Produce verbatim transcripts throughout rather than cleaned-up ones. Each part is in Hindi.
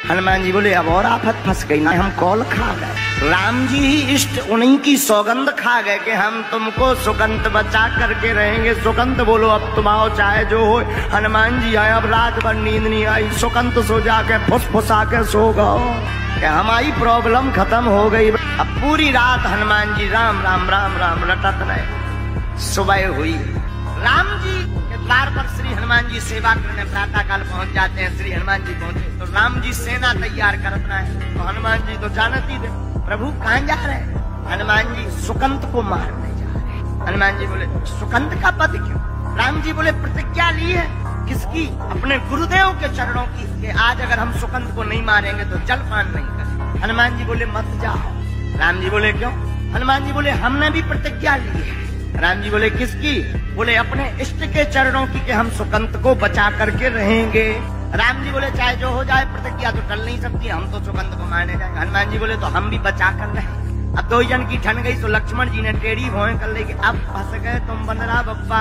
हनुमान जी बोले अब और आफत फंस गई ना, हम कौल खा गए। राम जी ही इष्ट उन्हीं की सौगंध खा गए कि हम तुमको सुगंध बचा करके रहेंगे। सुगंध बोलो अब तुम आओ चाहे जो हो। हनुमान जी आए, अब रात भर नींद नहीं आई, सुगंध सो जाके फुसफुसा के सो गो कि हमारी प्रॉब्लम खत्म हो गई। अब पूरी रात हनुमान जी राम राम राम राम रटत रहे। सुबह हुई, राम जी के द्वार पर श्री हनुमान जी सेवा करने प्रातः काल पहुंच जाते हैं। श्री हनुमान जी पहुंचे तो राम जी सेना तैयार करत रहे हैं। तो हनुमान जी तो जानती ही थे प्रभु कहाँ जा रहे हैं। हनुमान जी सुकंत को मारने जा रहे हैं। हनुमान जी बोले सुकंत का पद क्यों? राम जी बोले प्रतिज्ञा ली है। किसकी? अपने गुरुदेव के चरणों की कि आज अगर हम सुकंत को नहीं मारेंगे तो जलपान नहीं करेंगे। हनुमान जी बोले मत जाओ। राम जी बोले क्यों? हनुमान जी बोले हमने भी प्रतिज्ञा ली है। राम जी बोले किसकी? बोले अपने इष्ट के चरणों की कि हम सुकंत को बचा करके रहेंगे। राम जी बोले चाहे जो हो जाए प्रतिज्ञा तो टल नहीं सकती, हम तो सुकंत को मारने जाएंगे। हनुमान जी बोले तो हम भी बचा कर रहे। अब दो जन की ठन गई तो लक्ष्मण जी ने टेढ़ी भौं कर ली कि अब फंस गए तुम बंदरा बप्पा।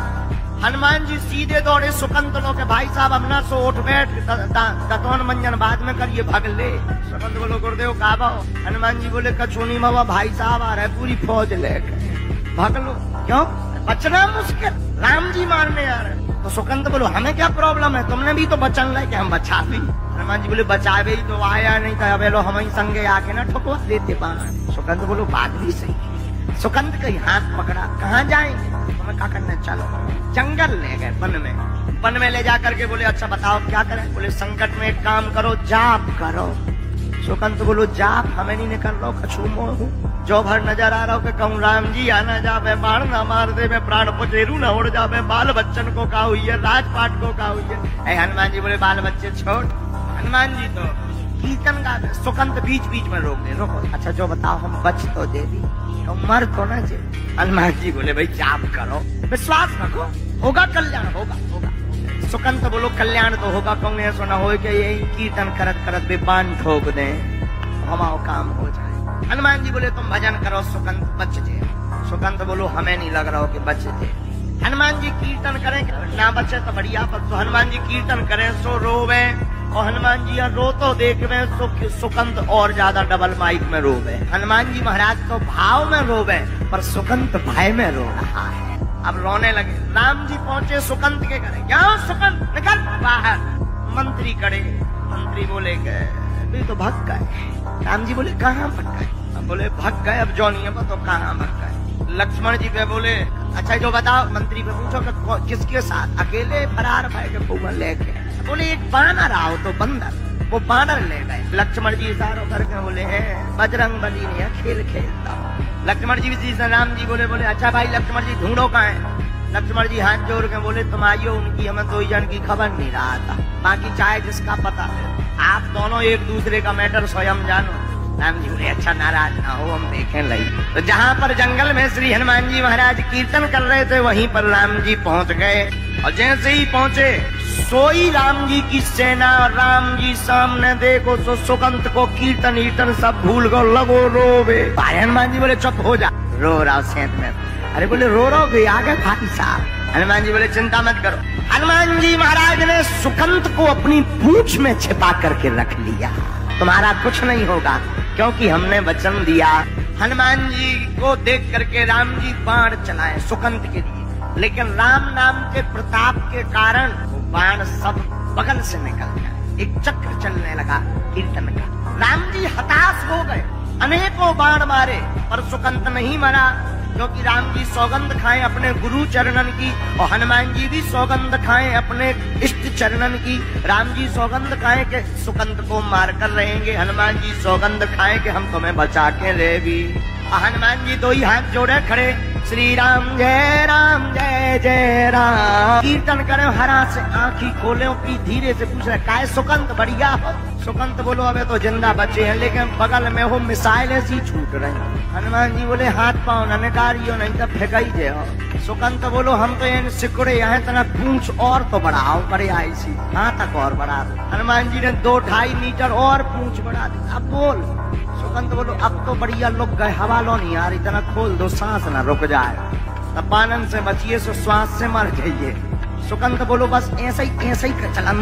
हनुमान जी सीधे दौड़े सुकंत लो के भाई साहब अब ना सो उठ बैठ दतौन मंजन बाद में करिए भग ले। सुकंत बोलो गुरुदेव का भाव। हनुमान जी बोले कछूनी बाबा भाई साहब आ रहे पूरी फौज लेकर भाग लो। क्यों? बचना मुश्किल, राम जी मारने आ रहे। तो सुकंत बोलो हमें क्या प्रॉब्लम है, तुमने भी तो बचन लाए कि हम बचा भी। हनुमान जी बोले बचावे ही तो आया नहीं था, अब लो हम ही संगे आके ना ठोकवा देते बाण। सुकंत बोलो बात भी सही। सुकंत का हाथ पकड़ा, कहाँ जाएंगे? तुम्हें क्या करना, चलो। जंगल ले गए, वन में। वन में ले जा करके बोले अच्छा बताओ क्या करें? बोले संकट में एक काम करो, जाप करो। सुकंत बोलो जाप हमें नहीं निकल रहा, कछू मोह जो भर नजर आ रहा हो कि कहूँ राम जी आना जावे, बाण ना मार दे, मैं प्राण पचेरू न उड़ जावे, बाल बच्चन को का हुई है, राजपाट को का हुई है। हनुमान जी बोले बाल बच्चे छोड़। हनुमान जी तो कीर्तन गा। सुकंत बीच बीच में रोक दे, रोको अच्छा जो बताओ हम बच तो देवी, तो मर तो ना जे। हनुमान जी बोले भाई जाप करो, विश्वास रखो, होगा कल्याण, होगा होगा। सुकंत बोलो कल्याण तो होगा, कहूँ ऐसा ना हो कि यही कीर्तन करत करत बेबान ठोक दे, हमारा काम हो जाए। हनुमान जी बोले तुम भजन करो सुकंत बच जाए। सुकंत बोलो हमें नहीं लग रहा हो कि बच जाए। हनुमान जी कीर्तन करें ना बचे तो बढ़िया, पर तो हनुमान जी कीर्तन करें सो रोवे, और हनुमान जी रो तो देखवे सो सुकंत और ज्यादा डबल माइक में रोवे। हनुमान जी महाराज तो भाव में रोवे पर सुकंत भय में रो रहा है। अब रोने लगे। राम जी पहुंचे सुकंत के घरे, क्या सुकंत निकल बाहर। मंत्री खड़े, मंत्री बोले गए तो भाग गए। राम जी बोले कहाँ भग गए? अब बोले भग गए, अब जो नहीं है तो कहाँ भग गए। लक्ष्मण जी पे बोले अच्छा जो बताओ। मंत्री पे पूछो कि किसके साथ? अकेले फरार भय के पुआ लेके। बोले एक बानर आओ तो बंदर, वो बानर ले गए। लक्ष्मण जी इशारों करके बोले हैं बजरंग बली ने खेल खेलता। लक्ष्मण जी भी राम जी बोले बोले अच्छा भाई लक्ष्मण जी ढूंढो कहाँ है? लक्ष्मण जी हाथ जोड़ के बोले तुम आइयो, उनकी हमें दो जन की खबर नहीं रहा था, बाकी चाहे जिसका पता है, आप दोनों एक दूसरे का मैटर स्वयं जानो। राम जी बोले अच्छा नाराज ना हो, हम देखें लई। तो जहाँ पर जंगल में श्री हनुमान जी महाराज कीर्तन कर रहे थे वहीं पर राम जी पहुँच गए। और जैसे ही पहुँचे सोई राम जी की सेना, राम जी सामने देखो सो सुकंत को कीर्तन ईर्तन सब भूल गो, लगो रोवे। हनुमान जी बोले चुप हो जा, रो रहा सेंत में। अरे बोले रो रो गई आगे भाई साहब। हनुमान जी बोले चिंता मत करो। हनुमान जी महाराज ने सुकंत को अपनी पूंछ में छिपा करके रख लिया, तुम्हारा कुछ नहीं होगा क्योंकि हमने वचन दिया। हनुमान जी को देख करके राम जी बाण चलाए सुकंत के लिए, लेकिन राम नाम के प्रताप के कारण वो बाण सब बगल से निकल गया। एक चक्र चलने लगा कीर्तन का। राम जी हताश हो गए, अनेकों बाण मारे पर सुकंत नहीं मरा, क्योंकि राम जी सौगंध खाएं अपने गुरु चरणन की, और हनुमान जी भी सौगंध खाएं अपने इष्ट चरणन की। राम जी सौगंध खाएं के सुकंत को मार कर रहेंगे, हनुमान जी सौगंध खाएं कि हम तुम्हें बचा के रहेगी। हनुमान जी दो ही हाथ जोड़े खड़े, श्री राम जय राम जय जय राम कीर्तन करे। हरा से आंखी खोले की धीरे से पूछ रहे काय सुकंत बढ़िया हो? सुकंत बोलो अबे तो जिंदा बचे हैं, लेकिन बगल में हो मिसाइल ऐसी छूट रही। हनुमान जी बोले हाथ पाँव न निकालियो नहीं तो फेंकाई जाओ। सुकंत बोलो हम तो इन सिकुड़े यहाँ तना पूंछ और तो बढ़ाओ, बड़े आई सी हाँ तक और बढ़ा दो। हनुमान जी ने दो ढाई मीटर और पूंछ बढ़ा दी। अब बोल। सुकंत बोलो अब तो बढ़िया लुक गए, हवा लो नहीं यार, इतना खोल दो सांस ना रुक जाए, तब बानन से बचिए सो श्वास से मर जाइए। सुकंत बोलो बस ऐसा ही ऐसा ही चलन दो।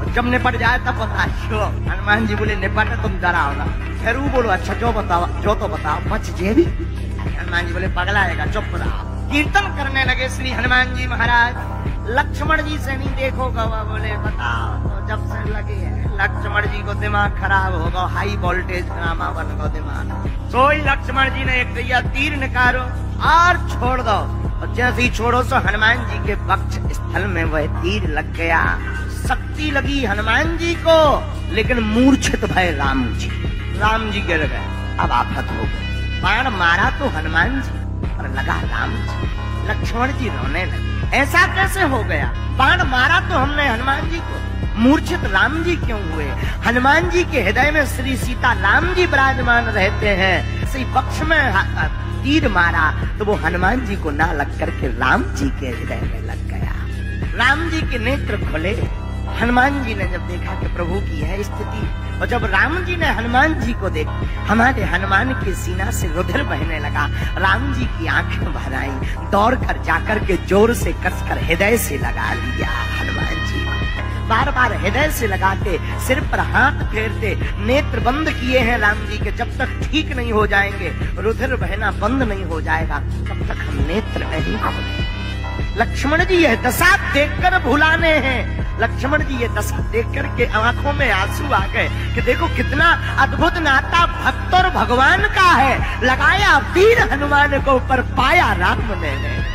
जब निपट जाए तब बताइयो। हनुमान जी बोले निपट तुम डराओ ना। फिर वो बोलो अच्छा जो बताओ, जो तो बताओ बच जे भी। हनुमान जी बोले पगलाएगा चुप रहा। कीर्तन करने लगे श्री हनुमान जी महाराज। लक्ष्मण जी से नहीं देखो गवा, बोले बताओ तो जब से लगे हैं। लक्ष्मण जी को दिमाग खराब होगा, हाई वोल्टेज ड्रामा बन गो दिमाग। सोई लक्ष्मण जी ने एक दैया तीर निकालो और छोड़ दो, और जैसे ही छोड़ो सो हनुमान जी के वक्ष स्थल में वह तीर लग गया। शक्ति लगी हनुमान जी को, लेकिन मूर्छित भय राम जी। राम जी गिर गए, अब आफत हो गई। बाण मारा तो हनुमान जी पर लगा राम जी। लक्ष्मण जी रोने लगे, ऐसा कैसे हो गया? बाण मारा तो हमने हनुमान जी को, मूर्छित राम जी क्यों हुए? हनुमान जी के हृदय में श्री सीता राम जी विराजमान रहते हैं। इसी पक्ष में तीर मारा तो वो हनुमान जी को ना लग करके राम जी के हृदय में लग गया। राम जी के नेत्र खुले। हनुमान जी ने जब देखा कि प्रभु की है स्थिति, और जब राम जी ने हनुमान जी को देखा, हमारे हनुमान के सीना से रुधिर बहने लगा। राम जी की आंखें भर आई, दौड़ कर जाकर के जोर से कसकर हृदय से लगा लिया हनुमान जी को। बार बार हृदय से लगाते, सिर पर हाथ फेरते, नेत्र बंद किए हैं राम जी के। जब तक ठीक नहीं हो जाएंगे, रुधिर बहना बंद नहीं हो जाएगा, तब तक हम नेत्र नहीं खोलेंगे। लक्ष्मण जी यह दशा देखकर भुलाने हैं। लक्ष्मण जी ये दशा देख करके आंखों में आंसू आ गए कि देखो कितना अद्भुत नाता भक्त और भगवान का है। लगाया तीर हनुमान को ऊपर, पाया राम ने।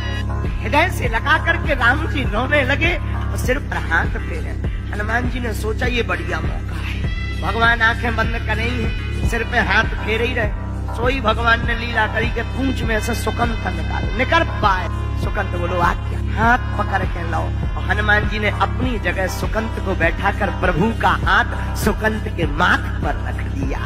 हृदय से लगा करके राम जी रोने लगे और सिर पर हाथ फेरे। हनुमान जी ने सोचा ये बढ़िया मौका है, भगवान आंखें बंद करेंगे, सिर पे हाथ फेरे ही रहे। सोई भगवान ने लीला करी के पूंछ में से सुकंठ निकाल निकल पाए। सुकंठ बोलो आज्ञा, हाथ पकड़ के लाओ। और हनुमान जी ने अपनी जगह सुकंठ को बैठाकर प्रभु का हाथ सुकंठ के माथ पर रख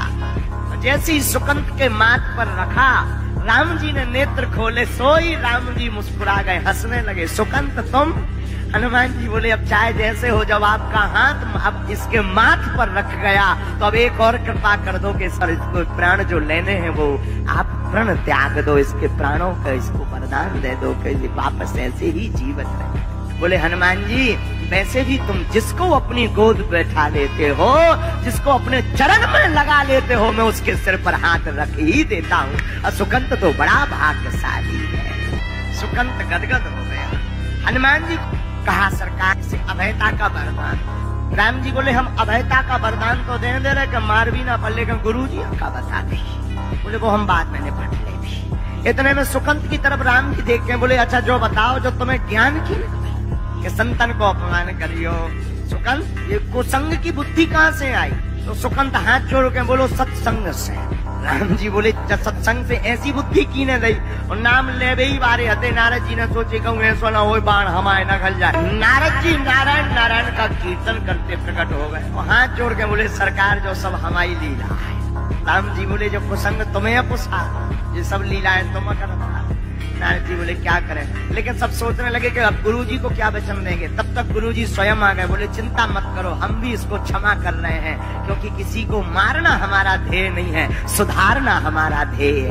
दिया। जैसे ही सुकंठ के माथ पर रखा, राम जी ने नेत्र खोले। सोई राम जी मुस्कुरा गए, हंसने लगे। सुकंठ तुम? हनुमान जी बोले अब चाहे जैसे हो, जब आपका हाथ अब इसके माथ पर रख गया तो अब एक और कृपा कर दो कि सर इसको प्राण जो लेने हैं वो आप प्रण त्याग दो, इसके प्राणों का इसको वरदान दे दो कि वापस ऐसे ही जीवित रहे। बोले हनुमान जी वैसे भी तुम जिसको अपनी गोद बैठा लेते हो, जिसको अपने चरण में लगा लेते हो, मैं उसके सिर पर हाथ रख ही देता हूँ। और सुकंठ तो बड़ा भाग्यशाली है। सुकंठ गदगद हो गया। हनुमान जी कहा सरकार से अभयता का वरदान। राम जी बोले हम अभयता का वरदान तो दे दे रहे कि मार भी ना पड़े, गुरु जी का बता दे। बोले वो हम बाद में निपट ले भी। इतने में सुकंठ की तरफ राम जी देख के बोले अच्छा जो बताओ जो तुम्हें ज्ञान की कि संतन को अपमान करियो। सुकंठ ये कुसंग की बुद्धि कहाँ से आई? तो सुकंठ हाथ जोड़ के बोलो सत्संग से। राम जी बोले सत्संग से ऐसी बुद्धि की ने दी, और नाम ले ही बारे हते। नारद जी ने सोचे कहूँ ऐसा ना हो बाण हमारे न खल जाए। नारद जी नारायण नारायण का कीर्तन करते प्रकट हो गए और हाथ जोड़ के बोले सरकार जो सब हमारी लीला है। राम जी बोले जो कुसंग तुम्हें पुसा, ये सब लीलाएं तुम करता। नारद जी बोले क्या करें, लेकिन सब सोचने लगे कि अब गुरु जी को क्या वचन देंगे। तब तक गुरु जी स्वयं आ गए, बोले चिंता मत करो, हम भी इसको क्षमा कर रहे हैं, क्योंकि किसी को मारना हमारा ध्येय नहीं है, सुधारना हमारा ध्येय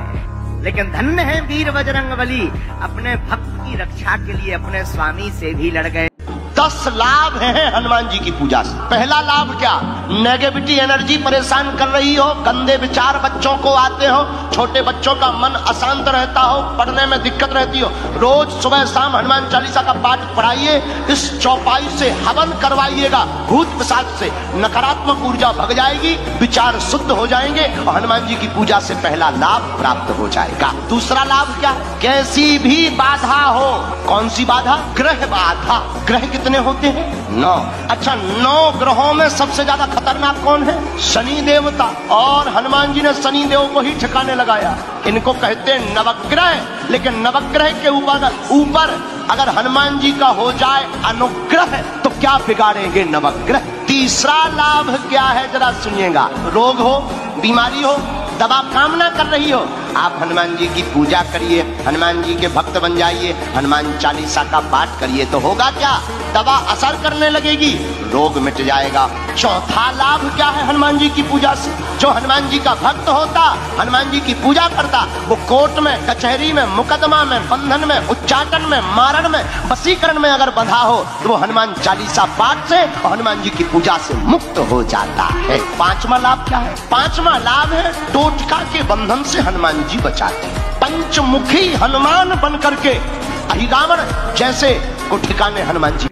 है। लेकिन धन्य है वीर बजरंगबली, अपने भक्त की रक्षा के लिए अपने स्वामी से भी लड़ गए। दस लाभ हैं हनुमान जी की पूजा से। पहला लाभ क्या? नेगेटिविटी एनर्जी परेशान कर रही हो, गंदे विचार बच्चों को आते हो, छोटे बच्चों का मन अशांत रहता हो, पढ़ने में दिक्कत रहती हो, रोज सुबह शाम हनुमान चालीसा का पाठ पढ़ाइए। इस चौपाई से हवन करवाइएगा, भूत पिशाच से नकारात्मक ऊर्जा भग जाएगी, विचार शुद्ध हो जाएंगे और हनुमान जी की पूजा से पहला लाभ प्राप्त हो जाएगा। दूसरा लाभ क्या? कैसी भी बाधा हो, कौन सी बाधा? ग्रह बाधा। ग्रह कितने होते हैं? नौ। अच्छा, नौ ग्रहों में सबसे ज्यादा खतरनाक कौन है? शनि देवता। और हनुमान जी ने शनि देव को ही ठिकाने लगाया। इनको कहते हैं नवग्रह। लेकिन नवग्रह के ऊपर ऊपर अगर हनुमान जी का हो जाए अनुग्रह तो क्या बिगाड़ेंगे नवग्रह। तीसरा लाभ क्या है जरा सुनिएगा। रोग हो, बीमारी हो, दवा काम ना कर रही हो, आप हनुमान जी की पूजा करिए, हनुमान जी के भक्त बन जाइए, हनुमान चालीसा का पाठ करिए, तो होगा क्या? दवा असर करने लगेगी, रोग मिट जाएगा। चौथा लाभ क्या है हनुमान जी की पूजा से? जो हनुमान जी का भक्त होता, हनुमान जी की पूजा करता, वो कोर्ट में, कचहरी में, मुकदमा में, बंधन में, उच्चाटन में, मारण में, वशीकरण में अगर बंधा हो तो वो हनुमान चालीसा पाठ से और हनुमान जी की पूजा से मुक्त हो जाता है। पांचवा लाभ क्या है? पांचवा लाभ है टोटका के बंधन से हनुमान जी बचाते हैं। पंचमुखी हनुमान बन करके अहिरावण जैसे को ठिकाने हनुमान जी